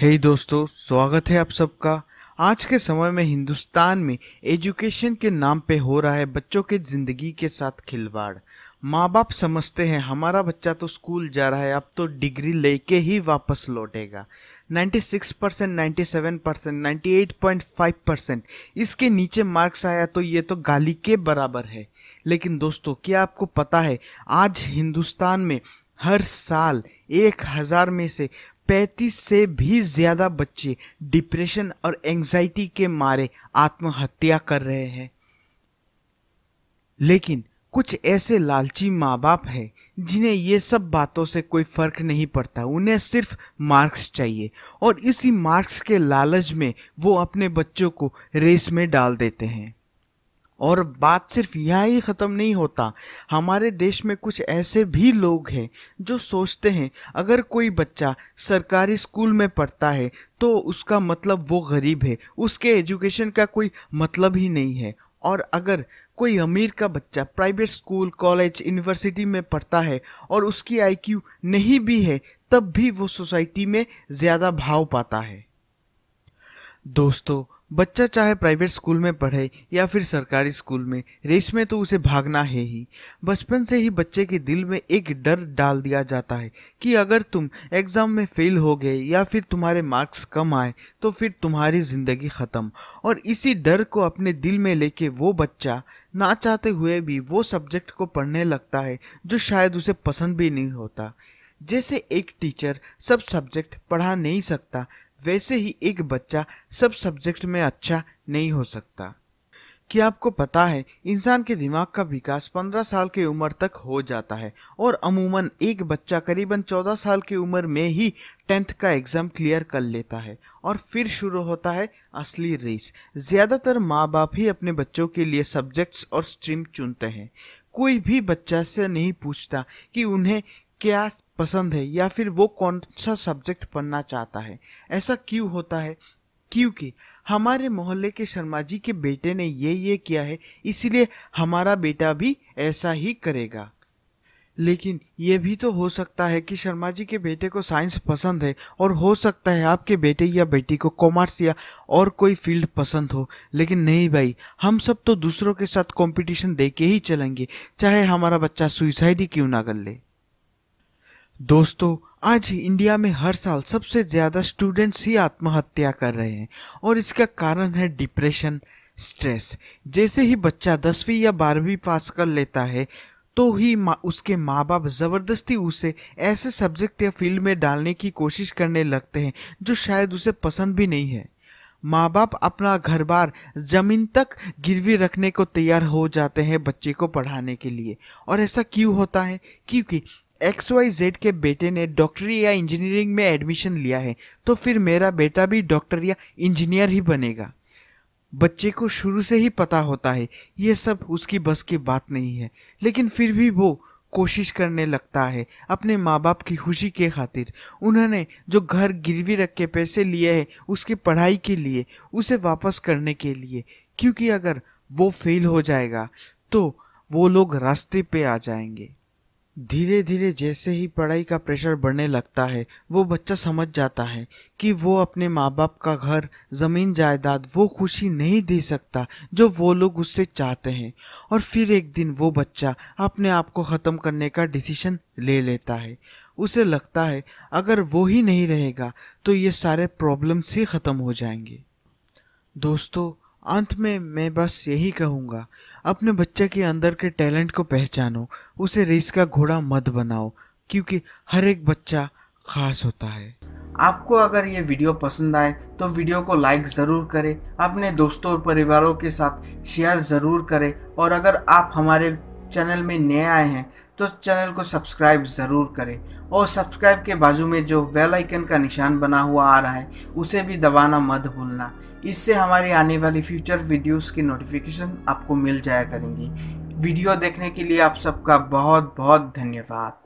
हे दोस्तों, स्वागत है आप सबका। आज के समय में हिंदुस्तान में एजुकेशन के नाम पे हो रहा है बच्चों के ज़िंदगी के साथ खिलवाड़। माँ बाप समझते हैं हमारा बच्चा तो स्कूल जा रहा है, अब तो डिग्री लेके ही वापस लौटेगा। 96%, 97%, 98.5% इसके नीचे मार्क्स आया तो ये तो गाली के बराबर है। लेकिन दोस्तों, क्या आपको पता है आज हिंदुस्तान में हर साल 1000 में से 35 से भी ज्यादा बच्चे डिप्रेशन और एंजाइटी के मारे आत्महत्या कर रहे हैं। लेकिन कुछ ऐसे लालची माँ बाप हैं जिन्हें ये सब बातों से कोई फर्क नहीं पड़ता, उन्हें सिर्फ मार्क्स चाहिए और इसी मार्क्स के लालच में वो अपने बच्चों को रेस में डाल देते हैं। और बात सिर्फ यहाँ ही ख़त्म नहीं होता, हमारे देश में कुछ ऐसे भी लोग हैं जो सोचते हैं अगर कोई बच्चा सरकारी स्कूल में पढ़ता है तो उसका मतलब वो गरीब है, उसके एजुकेशन का कोई मतलब ही नहीं है। और अगर कोई अमीर का बच्चा प्राइवेट स्कूल, कॉलेज, यूनिवर्सिटी में पढ़ता है और उसकी आईक्यू नहीं भी है, तब भी वो सोसाइटी में ज़्यादा भाव पाता है। दोस्तों, बच्चा चाहे प्राइवेट स्कूल में पढ़े या फिर सरकारी स्कूल में, रेस में तो उसे भागना है ही। बचपन से ही बच्चे के दिल में एक डर डाल दिया जाता है कि अगर तुम एग्ज़ाम में फेल हो गए या फिर तुम्हारे मार्क्स कम आए तो फिर तुम्हारी ज़िंदगी ख़त्म। और इसी डर को अपने दिल में लेके वो बच्चा ना चाहते हुए भी वो सब्जेक्ट को पढ़ने लगता है जो शायद उसे पसंद भी नहीं होता। जैसे एक टीचर सब सब्जेक्ट पढ़ा नहीं सकता, वैसे ही एक बच्चा सब सब्जेक्ट में अच्छा नहीं हो सकता। क्या आपको पता है इंसान के दिमाग का विकास 15 साल की उम्र तक हो जाता है और अमूमन एक बच्चा करीबन 14 साल की उम्र में ही 10th का एग्ज़ाम क्लियर कर लेता है और फिर शुरू होता है असली रेस। ज़्यादातर माँ बाप ही अपने बच्चों के लिए सब्जेक्ट्स और स्ट्रीम चुनते हैं। कोई भी बच्चा से नहीं पूछता कि उन्हें क्या पसंद है या फिर वो कौन सा सब्जेक्ट पढ़ना चाहता है। ऐसा क्यों होता है? क्योंकि हमारे मोहल्ले के शर्मा जी के बेटे ने ये किया है, इसलिए हमारा बेटा भी ऐसा ही करेगा। लेकिन ये भी तो हो सकता है कि शर्मा जी के बेटे को साइंस पसंद है और हो सकता है आपके बेटे या बेटी को कॉमर्स या और कोई फील्ड पसंद हो। लेकिन नहीं भाई, हम सब तो दूसरों के साथ कंपटीशन दे के ही चलेंगे, चाहे हमारा बच्चा सुसाइड ही क्यों ना कर ले। दोस्तों, आज इंडिया में हर साल सबसे ज़्यादा स्टूडेंट्स ही आत्महत्या कर रहे हैं और इसका कारण है डिप्रेशन, स्ट्रेस। जैसे ही बच्चा 10वीं या 12वीं पास कर लेता है तो ही उसके माँ बाप ज़बरदस्ती उसे ऐसे सब्जेक्ट या फील्ड में डालने की कोशिश करने लगते हैं जो शायद उसे पसंद भी नहीं है। माँ बाप अपना घर बार जमीन तक गिरवी रखने को तैयार हो जाते हैं बच्चे को पढ़ाने के लिए। और ऐसा क्यों होता है? क्योंकि XYZ के बेटे ने डॉक्टरी या इंजीनियरिंग में एडमिशन लिया है तो फिर मेरा बेटा भी डॉक्टर या इंजीनियर ही बनेगा। बच्चे को शुरू से ही पता होता है ये सब उसकी बस की बात नहीं है, लेकिन फिर भी वो कोशिश करने लगता है अपने माँ बाप की खुशी के खातिर। उन्होंने जो घर गिरवी रख के पैसे लिए हैं उसकी पढ़ाई के लिए, उसे वापस करने के लिए, क्योंकि अगर वो फेल हो जाएगा तो वो लोग रास्ते पे आ जाएंगे। धीरे धीरे जैसे ही पढ़ाई का प्रेशर बढ़ने लगता है वो बच्चा समझ जाता है कि वो अपने माँ बाप का घर, ज़मीन, जायदाद, वो खुशी नहीं दे सकता जो वो लोग उससे चाहते हैं। और फिर एक दिन वो बच्चा अपने आप को ख़त्म करने का डिसीजन ले लेता है। उसे लगता है अगर वो ही नहीं रहेगा तो ये सारे प्रॉब्लम्स ही ख़त्म हो जाएंगे। दोस्तों, अंत में मैं बस यही कहूँगा, अपने बच्चे के अंदर के टैलेंट को पहचानो, उसे रेस का घोड़ा मत बनाओ, क्योंकि हर एक बच्चा खास होता है। आपको अगर ये वीडियो पसंद आए तो वीडियो को लाइक ज़रूर करें, अपने दोस्तों और परिवारों के साथ शेयर ज़रूर करें और अगर आप हमारे चैनल में नए आए हैं तो चैनल को सब्सक्राइब ज़रूर करें और सब्सक्राइब के बाजू में जो बेल आइकन का निशान बना हुआ आ रहा है उसे भी दबाना मत भूलना। इससे हमारी आने वाली फ्यूचर वीडियोस की नोटिफिकेशन आपको मिल जाया करेंगी। वीडियो देखने के लिए आप सबका बहुत बहुत धन्यवाद।